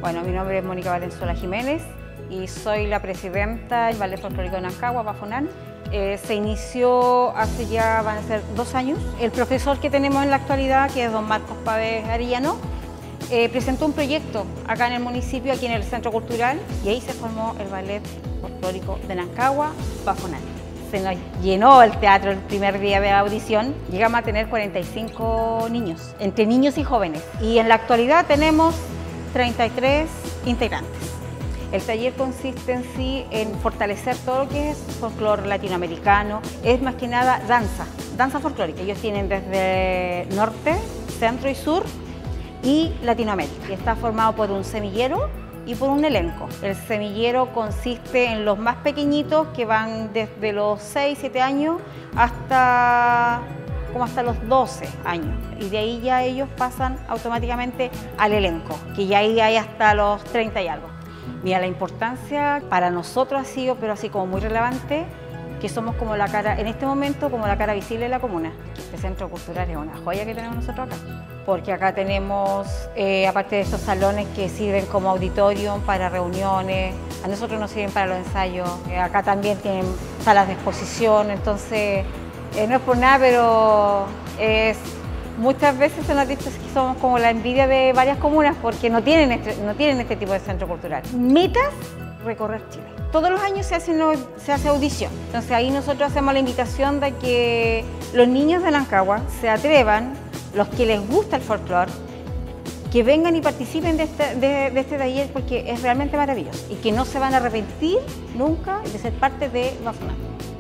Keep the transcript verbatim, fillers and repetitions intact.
Bueno, mi nombre es Mónica Valenzuela Jiménez y soy la presidenta del Ballet Folclórico de Nancagua, Bafonan. Eh, se inició hace ya, van a ser dos años. El profesor que tenemos en la actualidad, que es don Marcos Pávez Arellano, eh, presentó un proyecto acá en el municipio, aquí en el Centro Cultural, y ahí se formó el Ballet Folclórico de Nancagua, Bafonan. Se nos llenó el teatro el primer día de la audición. Llegamos a tener cuarenta y cinco niños, entre niños y jóvenes. Y en la actualidad tenemos treinta y tres integrantes. El taller consiste en sí en fortalecer todo lo que es folclore latinoamericano. Es más que nada danza, danza folclórica. Ellos tienen desde norte, centro y sur y Latinoamérica. Y está formado por un semillero y por un elenco. El semillero consiste en los más pequeñitos que van desde los seis, siete años hasta, como hasta los doce años. Y de ahí ya ellos pasan automáticamente al elenco, que ya ahí hay hasta los treinta y algo. Mira, la importancia para nosotros ha sido, pero así como muy relevante, que somos como la cara, en este momento, como la cara visible de la comuna. Este centro cultural es una joya que tenemos nosotros acá, porque acá tenemos, eh, aparte de estos salones que sirven como auditorium para reuniones, a nosotros nos sirven para los ensayos, eh, acá también tienen salas de exposición, entonces eh, no es por nada, pero es, muchas veces se nos ha dicho que somos como la envidia de varias comunas porque no tienen este, no tienen este tipo de centro cultural. Metas, recorrer Chile. Todos los años se hace, se hace audición, entonces ahí nosotros hacemos la invitación de que los niños de Nancagua se atrevan, los que les gusta el folclore, que vengan y participen de este, de, de este taller porque es realmente maravilloso y que no se van a arrepentir nunca de ser parte de Bafonan.